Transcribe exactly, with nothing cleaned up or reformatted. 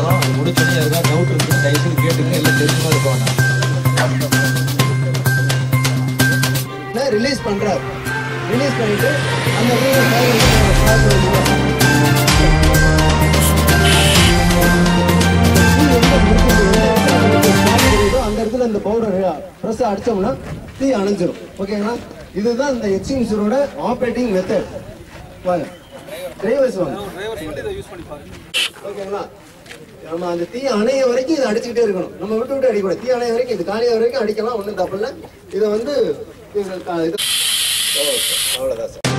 முடிச்சிடறோம். அது முடிச்சோடனே எதுக்காக டவுட் இருக்குது தயவுசெய்து கேட்டுங்க, இல்லை தெரிஞ்சுமா இருக்கோம். ரிலீஸ் பண்றாரு. ரிலீஸ் பண்ணிட்டு அந்த அந்த இடத்துல இந்த பவுடர் ப்ரெஸ் அடிச்சோம்னா தீ அணைஞ்சிரும். ஓகேங்களா? இதுதான் இந்த எக்ஸ்டிங்ஷரோட ஆப்ரேட்டிங் மெத்தட். வாங்க டிரைவர்ஸ் வாங்க. ஓகேங்களா? நம்ம அந்த தீ அணைய வரைக்கும் இதை அடிச்சுக்கிட்டே இருக்கணும். நம்ம விட்டு விட்டு அடிக்கூடாது. தீ அணைய வரைக்கும் இது காலிய வரைக்கும் அடிக்கலாம், ஒன்றும் தப்பு இல்லை. இதை வந்து அவ்வளோதான் சார்.